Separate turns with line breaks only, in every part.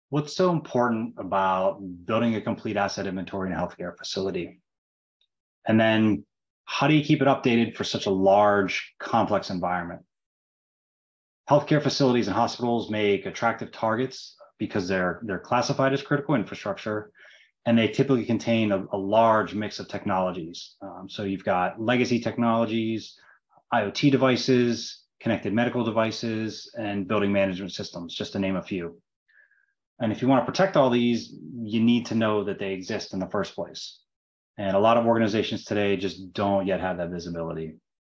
What's so important about building a complete asset inventory in a healthcare facility? And then how do you keep it updated for such a large, complex environment? Healthcare facilities and hospitals make attractive targets because they're classified as critical infrastructure, and they typically contain a large mix of technologies. So you've got legacy technologies, IoT devices, connected medical devices, and building management systems, just to name a few. And if you want to protect all these, you need to know that they exist in the first place. And a lot of organizations today just don't yet have that visibility.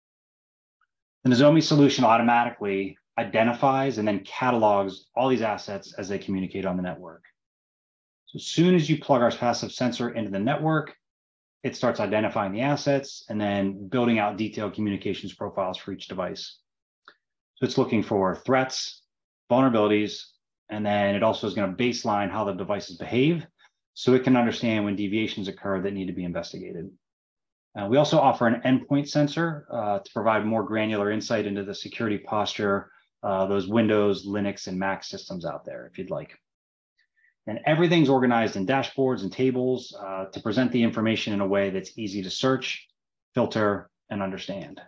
The Nozomi solution automatically identifies and then catalogs all these assets as they communicate on the network. So as soon as you plug our passive sensor into the network, it starts identifying the assets and then building out detailed communications profiles for each device. So it's looking for threats, vulnerabilities, and then it also is going to baseline how the devices behave so it can understand when deviations occur that need to be investigated. We also offer an endpoint sensor to provide more granular insight into the security posture, those Windows, Linux, and Mac systems out there, if you'd like. And everything's organized in dashboards and tables to present the information in a way that's easy to search, filter, and understand.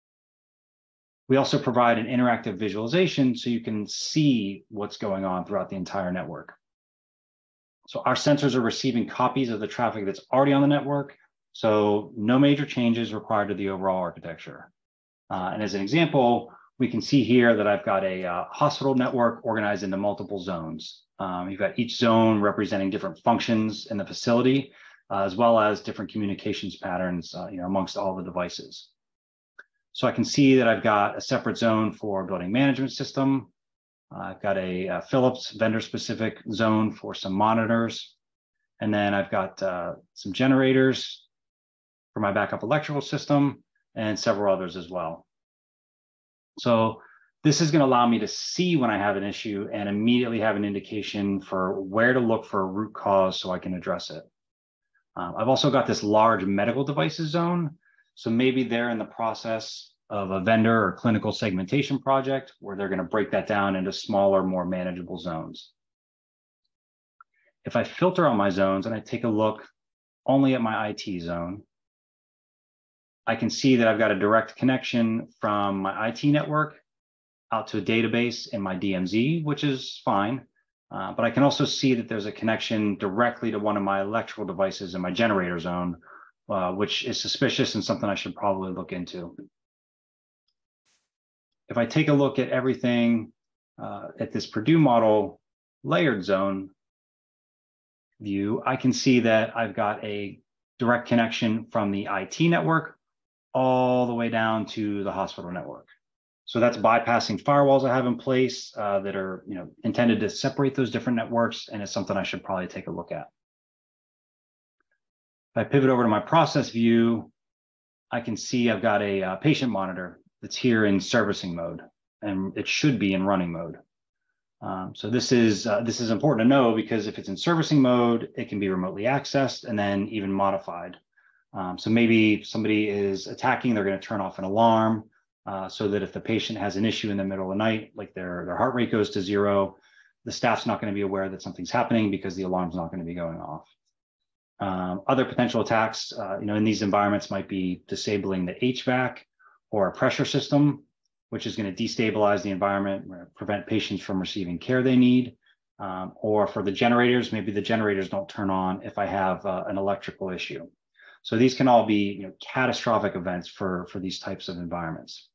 We also provide an interactive visualization so you can see what's going on throughout the entire network. So our sensors are receiving copies of the traffic that's already on the network, so no major changes required to the overall architecture. And as an example, we can see here that I've got a hospital network organized into multiple zones. You've got each zone representing different functions in the facility, as well as different communications patterns amongst all the devices. So I can see that I've got a separate zone for building management system. I've got a Philips vendor-specific zone for some monitors. And then I've got some generators for my backup electrical system and several others as well. So this is going to allow me to see when I have an issue and immediately have an indication for where to look for a root cause so I can address it. I've also got this large medical devices zone. So maybe they're in the process of a vendor or clinical segmentation project where they're going to break that down into smaller, more manageable zones. If I filter on my zones and I take a look only at my IT zone, I can see that I've got a direct connection from my IT network out to a database in my DMZ, which is fine. But I can also see that there's a connection directly to one of my electrical devices in my generator zone, which is suspicious and something I should probably look into. If I take a look at everything at this Purdue model layered zone view, I can see that I've got a direct connection from the IT network all the way down to the hospital network. So that's bypassing firewalls I have in place that are intended to separate those different networks, and it's something I should probably take a look at. If I pivot over to my process view, I can see I've got a patient monitor that's here in servicing mode, and it should be in running mode. So this is important to know because if it's in servicing mode, it can be remotely accessed and then even modified. So maybe somebody is attacking, they're going to turn off an alarm so that if the patient has an issue in the middle of the night, like their heart rate goes to 0, the staff's not going to be aware that something's happening because the alarm's not going to be going off. Other potential attacks, in these environments might be disabling the HVAC or a pressure system, which is going to destabilize the environment, prevent patients from receiving care they need. Or for the generators, maybe the generators don't turn on if I have an electrical issue. So these can all be catastrophic events for these types of environments.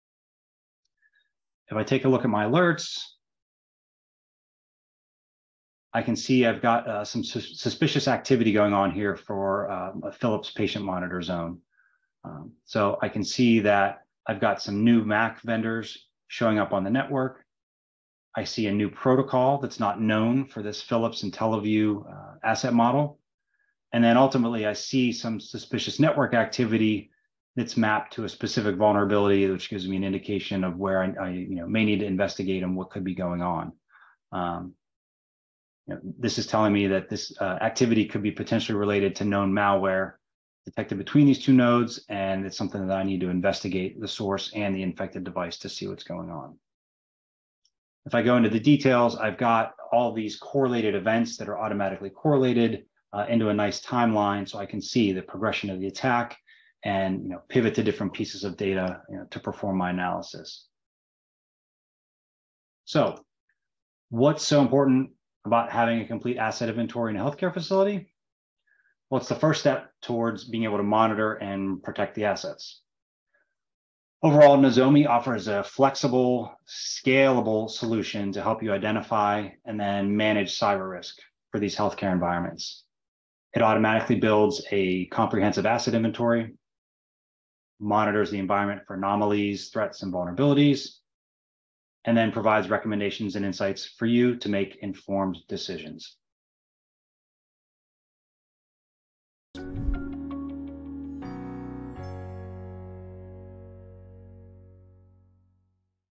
If I take a look at my alerts, I can see I've got some suspicious activity going on here for a Philips patient monitor zone. So I can see that I've got some new Mac vendors showing up on the network. I see a new protocol that's not known for this Philips IntelliView asset model. And then ultimately, I see some suspicious network activity that's mapped to a specific vulnerability, which gives me an indication of where I may need to investigate and what could be going on. This is telling me that this activity could be potentially related to known malware detected between these two nodes, and it's something that I need to investigate the source and the infected device to see what's going on. If I go into the details, I've got all these correlated events that are automatically correlated into a nice timeline, so I can see the progression of the attack and pivot to different pieces of data to perform my analysis. So what's so important about having a complete asset inventory in a healthcare facility? Well, it's the first step towards being able to monitor and protect the assets. Overall, Nozomi offers a flexible, scalable solution to help you identify and then manage cyber risk for these healthcare environments. It automatically builds a comprehensive asset inventory, monitors the environment for anomalies, threats, and vulnerabilities, and then provides recommendations and insights for you to make informed decisions.